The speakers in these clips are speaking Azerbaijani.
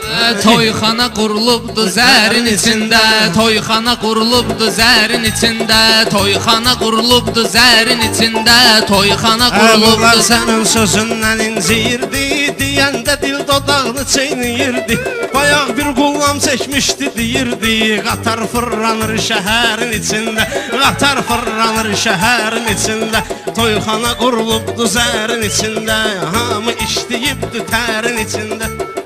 Toyxana qurulubdu zərin içində, toyxana qurulubdu zərin içində, toyxana qurulubdu zərin içində, toyxana qurulubdu. Bunlar sənin sözündən inciyirdi, deyəndə dil dodağını çeyniyirdi. Bayaq bir qullam çəkmişdi deyirdi, qatar fırlanır şəhərin içində, qatar fırlanır şəhərin içində, toyxana qurulubdu zərin içində, hamı işləyibdi tərin içində.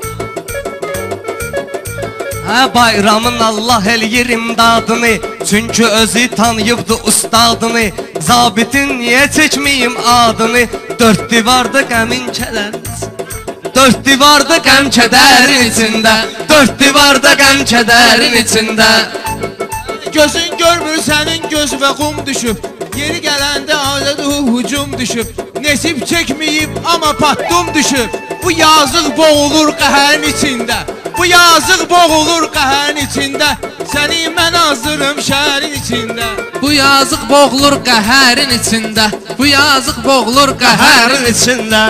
Bayramın Allah eləyir imdadını, çünki özü tanıyıbdı ustadını. Zabitin niyə çəkməyim adını, dörd divarda qəmin kədər, dörd divarda qəm kədərin içində, dörd divarda qəm kədərin içində. Gözün görmür sənin göz və qum düşüb, yeri gələndə adədə hücum düşüb. Nesib çəkməyib amma patdum düşüb, bu yazıq boğulur qəhərin içində, bu yazıq boğulur qəhərin içində, səni mən azdırım şəhərin içində. Bu yazıq boğulur qəhərin içində, bu yazıq boğulur qəhərin içində.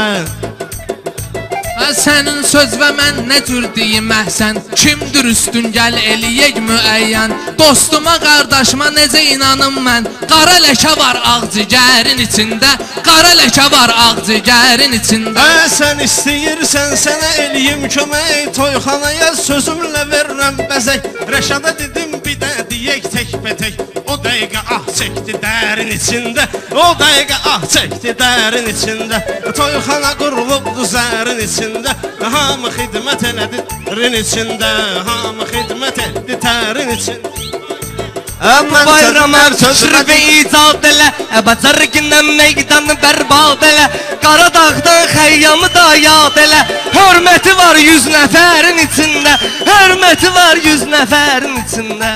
Sənin söz və mən nə cür deyim əhsən, kimdir üstün gəl eləyək müəyyən. Dostuma, qardaşıma necə inanım mən, qara ləkə var ağcigərin içində, qara ləkə var ağcigərin içində. Sən istəyirsən sənə eləyim kömək, toyxanaya sözümlə verirəm bəzək. Rəşada dedim bir də deyək tək-bətək, o dəqiqə ah çəkdi dərin içində, o dəqiqə ah çəkdi dərin içində. Toyxana qurulubdu zərin içində, hamı xidmət elədi tərin içində, hamı xidmət etdi tərin içində. Bayrama şürbi icad elə, bəzərgindən meydanı bərbad elə, Qaradağdan xəyyamı da yad elə. Hörməti var 100 nəfərin içində, hörməti var 100 nəfərin içində.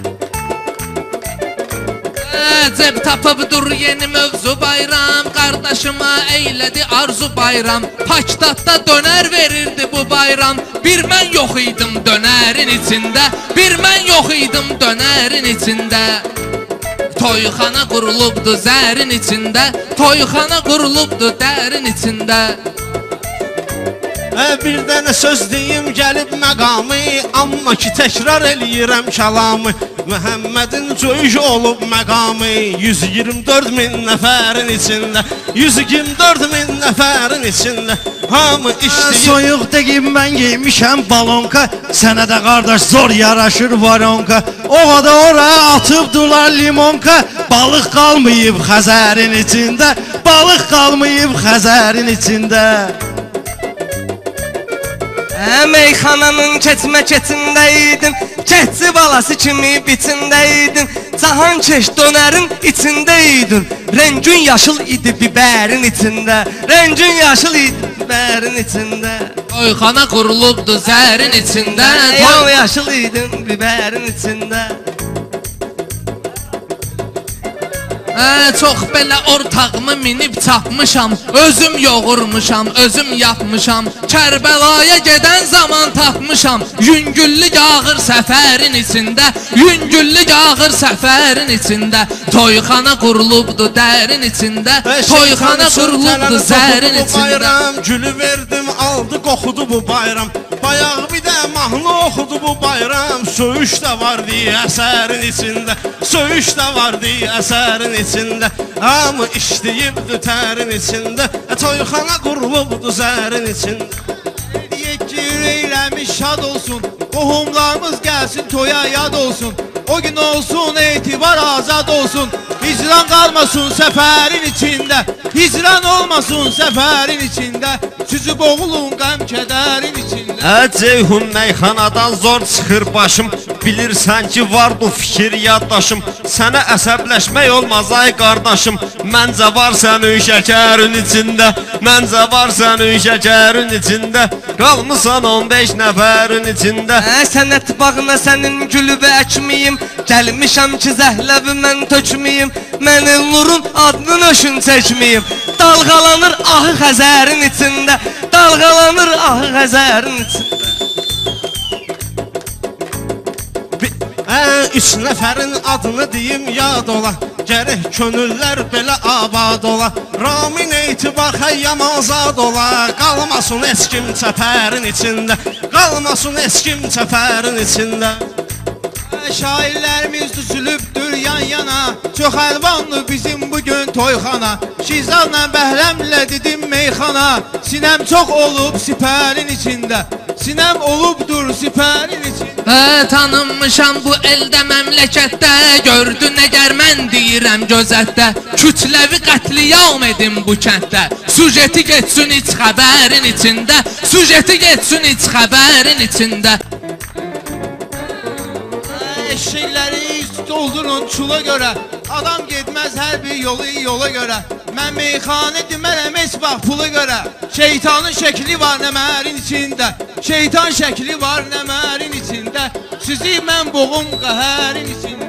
Cəb tapıb dur yeni mövzu bayram, qardaşıma eylədi arzu bayram. Pakdadda dönər verirdi bu bayram, bir mən yox idim dönərin içində, bir mən yox idim dönərin içində. Toyxana qurulubdu zərin içində, toyxana qurulubdu dərin içində. Bir dənə söz deyim gəlib məqamı, amma ki təkrar eləyirəm kəlamı. Məhəmmədin cöyüş olub məqamı, 124 min nəfərin içində, 124 min nəfərin içində, hamı işləyir. Soyuq deyim mən giymişəm balonka, sənə də qardaş zor yaraşır varonka. O da oraya atıbdılar limonka, balıq qalmayıb Xəzərin içində, balıq qalmayıb Xəzərin içində. Meyxananın keçməketindəydim, keçi balası kimi biçindəydim. Cahan keş dönərin içindəydim, rəngün yaşıl idi bibərin içində, rəngün yaşıl idi bibərin içində. Toyxana qurulubdu zərin içində, yol yaşıl idim bibərin içində. Çox belə ortağımı minib çapmışam, özüm yoğurmuşam, özüm yapmışam. Kərbəlaya gedən zaman tapmışam, yüngüllük ağır səfərin içində, yüngüllük ağır səfərin içində. Toyxana qurulubdu dərin içində, toyxana qurulubdu zərin içində. Gülü verdim aldı qoxudu bu bayram, bayaq bir də mahnı oxudu bu bayram. Söyüş də vardı əsərin içində, söyüş də vardı əsərin içində, hamı işləyibdi tərin içində, toyxana qurulubdu zərin içində. Deyək ki ürəklərimiz şad olsun, qohumlarımız gəlsin toya yad olsun, o gün olsun etibar azad olsun, hicran qalmasın səfərin içində, hicran olmasın səfərin içində, sizi boğulun qəm kədərin içində. Ceyhun meyxanadan zor çıxır başım, bilirsən ki var bu fikir yaddaşım, sənə əsəbləşmək olmaz ay qardaşım, məncə var sənin şəkərin içində, məncə var sənin şəkərin içində, qalmısan 15 nəfərin içində. Sənət bağına sənin gülübü əkməyim, gəlmişəm ki zəhləvi mən tökməyim, mən Elnurun adını nöşün çəkməyim. Dalğalanır ahı Xəzərin içində, dalğalanır ahı Xəzərin içində. 3 nəfərin adını deyim yad ola, gərək könüllər belə abad ola. Ramin eytibaq həyyəm azad ola. Qalmasın eskim çəpərin içində, qalmasın eskim çəpərin içində. Şairlərimiz düzülübdür yan yana, çox əlvanlı bizim bugün toyxana. Şizanla Bəhləmlə dedim meyxana, sinəm çox olub sipərin içində, sinəm olubdur sipərin içində. Tanınmışam bu eldə məmləkətdə, gördün əgər mən deyirəm gözətdə, kütləvi qətliyam edim bu kənddə. Sujeti getsin iç xəbərin içində, sujeti getsin iç xəbərin içində. Eşekləri doldurun çula görə, adam getməz hər bir yola görə. Mən meyxanə demərəm heç bax pula görə. Şeytanın şəkli var nəmərin içində, şeytan şəkli var nəmərin içində. Sizi mən boğum qəhərin içində.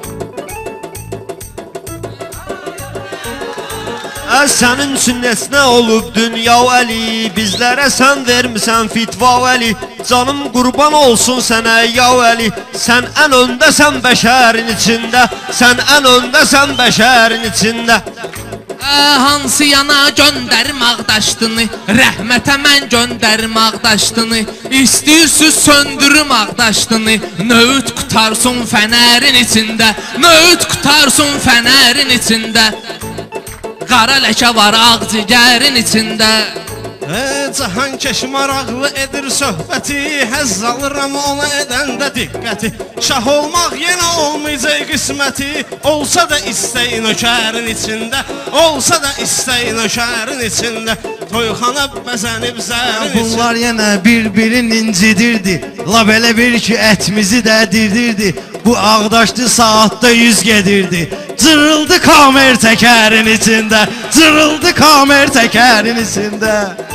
Sənin üçün neçnə olub dünya əli, bizlərə sən vermisən fitva əli. Canım qurban olsun sənə ya əli, sən ən öndəsən bəşərin içində, sən ən öndəsən bəşərin içində. Hansı yana göndərim ağdaşdını, rəhmətə mən göndərim ağdaşdını. İstəyirsiniz söndürüm ağdaşdını, nöğüt qutarsın fənərin içində, nöğüt qutarsın fənərin içində. Qara ləkə var ağcigərin içində. Cahan keş maraqlı edir söhbəti, həzz alıram ona edəndə diqqəti. Şah olmaq yenə olmayacaq qisməti, olsa da istəyin ökərin içində, olsa da istəyin ökərin içində. Toyxana bəzənib zərin içində. Bunlar yenə bir-birini incidirdi, la belə bir ki ətimizi də dirdirdi. Bu ağdaşlı saatda yüz gedirdi, cırıldı kamer təkərin içində, cırıldı kamer təkərin içində.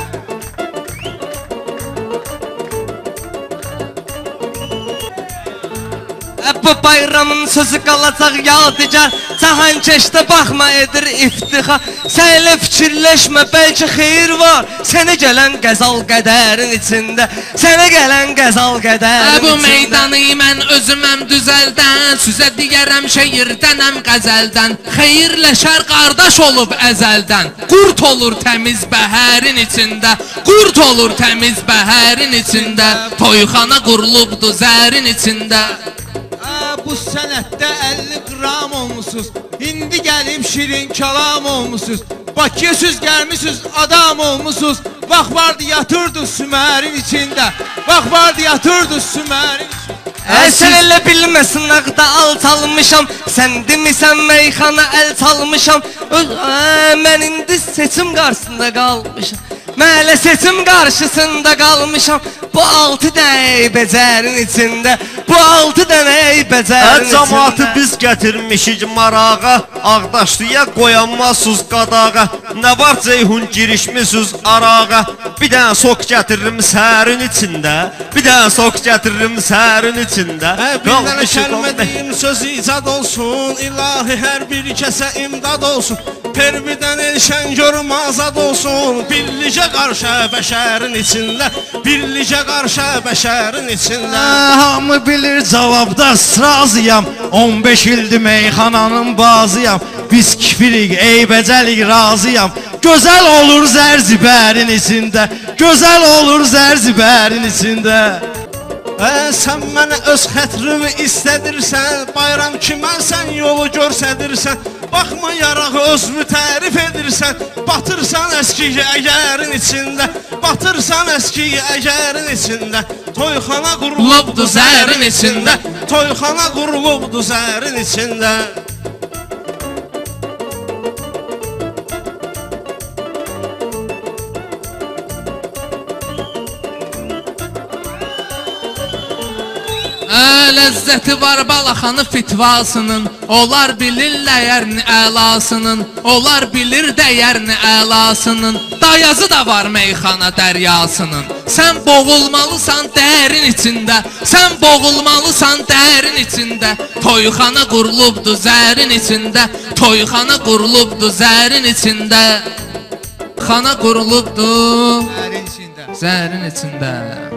Bu bayramın sözü qalacaq yadigar, cahan keçdə baxma edir iftixar. Sənlə fikirləşmə, bəlkə xeyir var, sənə gələn qəzal qədərin içində, sənə gələn qəzal qədərin içində. Bu meydanı mən özüməm düzəldən, sizə digərəm şeirdənəm qəzəldən. Xeyirlə şər qardaş olub əzəldən, qurt olur təmiz bəhərin içində, qurt olur təmiz bəhərin içində. Toyxana qurulubdu zərin içində. Bu sənətdə 50 qram olmuşsuz, indi gəlib şirin kalam olmuşsuz. Bakıya süz gəlmişsiniz, adam olmuşsuz. Vaxt vardı yatırdı Sümərin içində, vaxt vardı yatırdı Sümərin içində. Sən elə bilməsin ağda alçalmışam, sən demisən meyxana əl çalmışam. Mən indi seçim qarşısında qalmışam, mələ seçim qarşısında qalmışam. Bu 6 dənə becərin içində, bu 6 dənə becərin içində. Cəmaatı biz gətirmişik marağa, ağdaşlıya qoyanmasız qadağa. Nə var Ceyhun girişmişsiniz arağa, bir dənə sok gətiririm sərin içində, bir dənə sok gətiririm sərin içində. Bir dənə kəlmə deyim söz icad olsun, ilahi hər bir kəsə imdad olsun. Pervidən elşən görüm azad olsun, birlicə qarşı bəşərin içində, birlicə qarşı bəşərin içində. Hamı bilir cavabda razıyam, 15 ildir meyxananın bazıyam. Biz kifirik, eybəcəlik razıyam, gözəl olur zərzibərin içində, gözəl olur zərzibərin içində. Sən mənə öz xətrimi istədirsən, bayram kimə sən yolu görsədirsən. Baxmayaraq özümü tərif edirsən, batırsan əskiyi əgərin içində, batırsan əskiyi əgərin içində. Toyxana qurulubdu zərin içində, toyxana qurulubdu zərin içində. Ləzzəti var Balaxanı fitvasının, onlar bilir dəyərini əlasının, onlar bilir dəyərini əlasının. Dayazı da var meyxana dəryasının. Sən boğulmalısan dərin içində, sən boğulmalısan dərin içində. Toyxana qurulubdu zərin içində, toyxana qurulubdu zərin içində. Xana qurulubdu zərin içində.